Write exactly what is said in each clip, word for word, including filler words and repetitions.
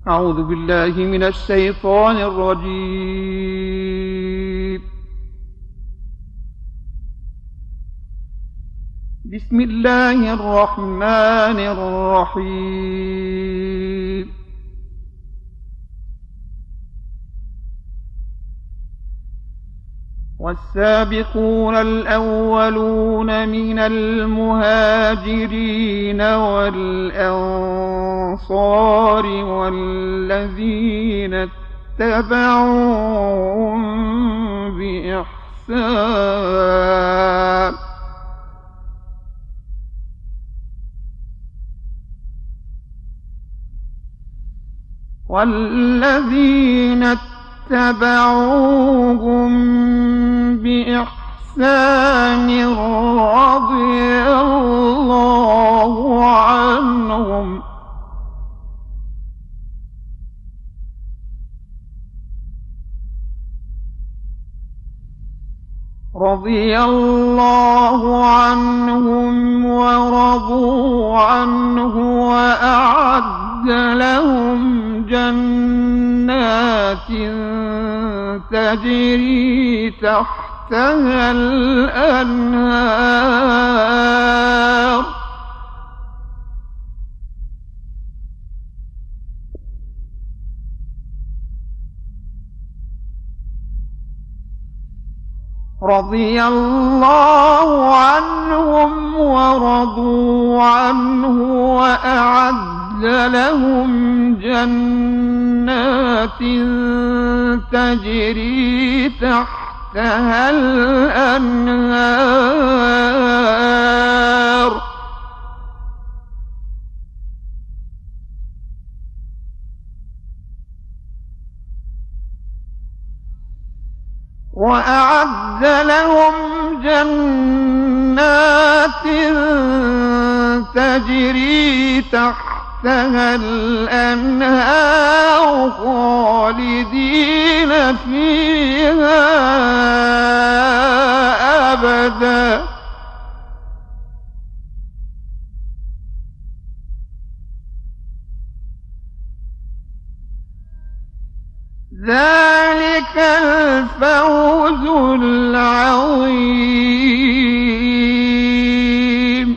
أعوذ بالله من الشيطان الرجيم. بسم الله الرحمن الرحيم. والسابقون الأولون من المهاجرين والأنصار والذين اتبعوهم بإحسان والذين اتبعوهم بإحسان رضي الله عنهم رضي الله عنهم ورضوا عنه وأعد لهم جنات تجري تحتها الأنهار رضي الله عنهم ورضوا عنه وأعد لهم جنات تجري تحتها الأنهار وأعد لهم جنات تجري تحتها الأنهار خالدين فيها أبدا ذلك الفوز العظيم.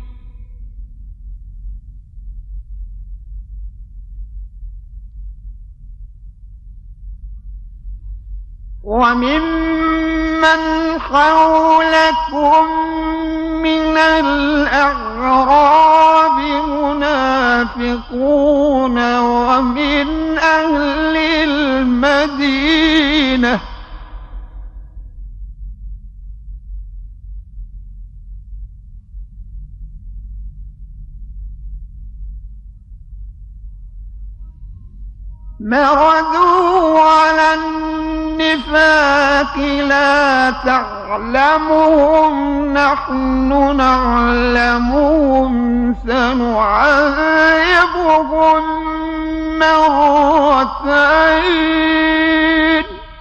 وممن حولكم من الأعراب منافقون ومن أهل المدينة مردوا على النفاق لا تعلمهم نحن نعلمهم سنعذبهم مرتين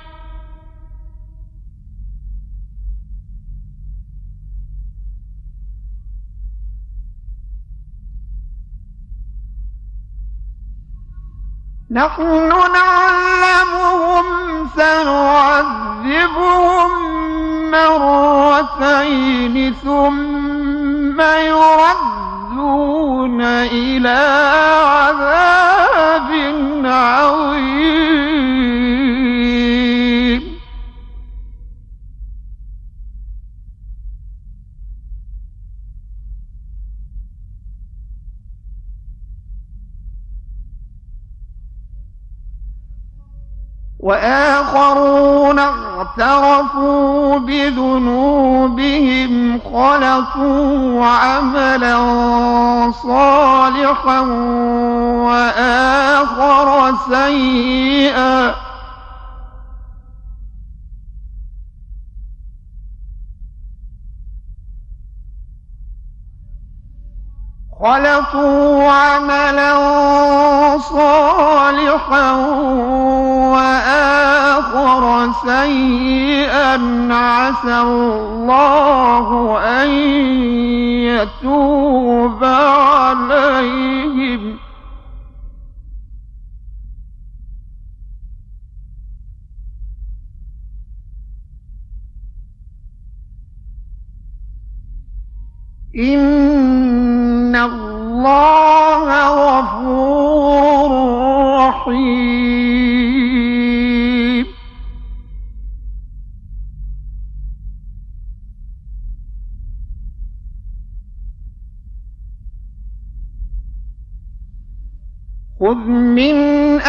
نحن نعلمهم سنعذبهم مرتين ثم يردون إلى عذاب عظيم. وآخرون اعترفوا بذنوبهم خلطوا عملا صالحا وآخر سيئا خلطوا عملا صالحا وآخر سيئا عسى الله أن يتوب عليهم إن الله غفور رحيم. خذ من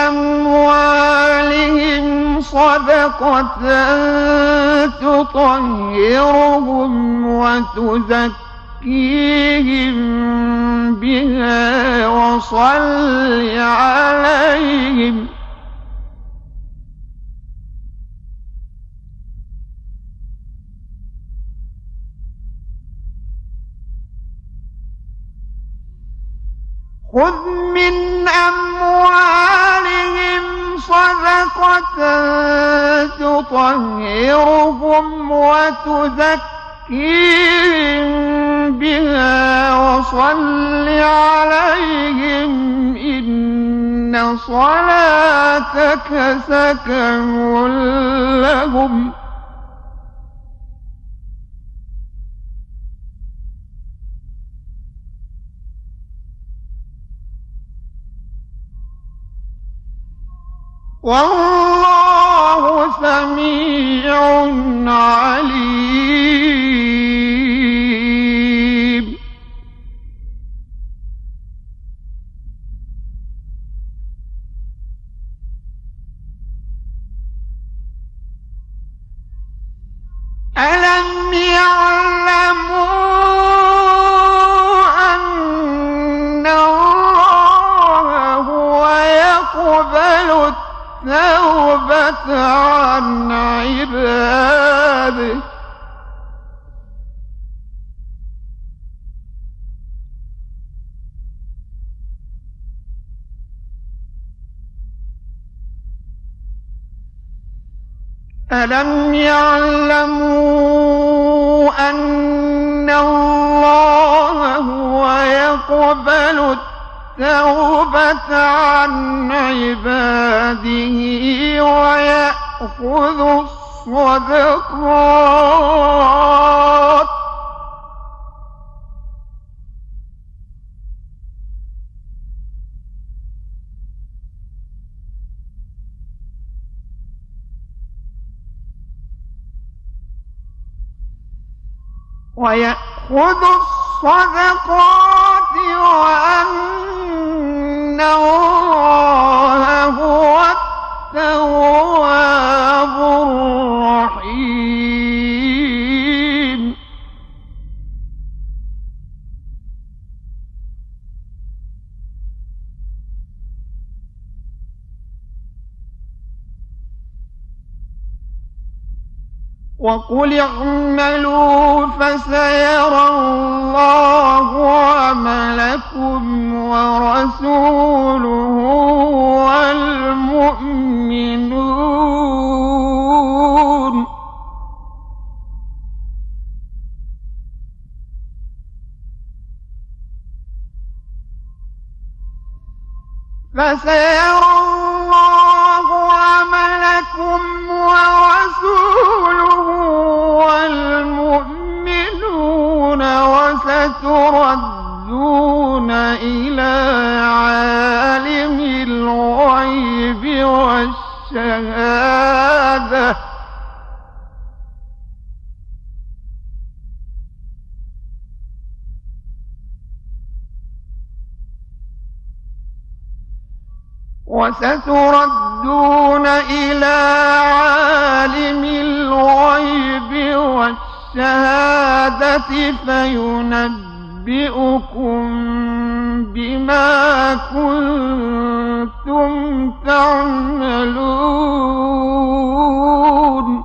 أموالهم صدقة تطهرهم وتزكيهم بها وصل عليهم خذ من أموالهم صدقة تطهرهم وتزكيهم بها وصل عليهم إن صلاتك سكن لهم والله سميع عليم. ألم يعلموا أن الله هو يقبل التوبة عن عباده ألم يعلموا أن الله هو يقبل التوبة عن عباده ويأخذ الصدقات ويأخذ الصدقات وأن الله هو التواب الرحيم. وقل اعملوا فسيرى الله عملكم ورسوله والمؤمنون فسيرى الله عملكم ورسوله والمؤمنون وستردون إلى عالم الغيب والشهادة وستردون إلى عالم الغيب والشهادة فينبئكم بما كنتم تعملون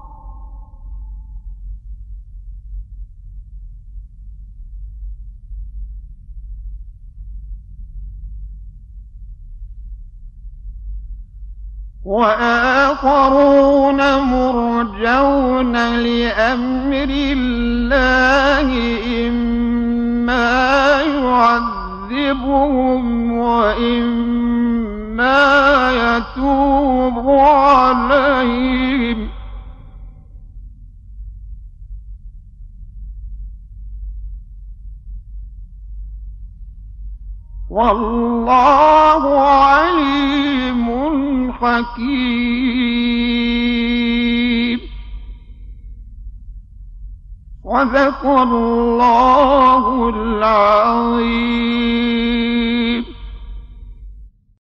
وآخرون مرجون لأمر الله إما يعذبهم وإما يتوب عليهم والله عليم حكيم. صدق الله العظيم.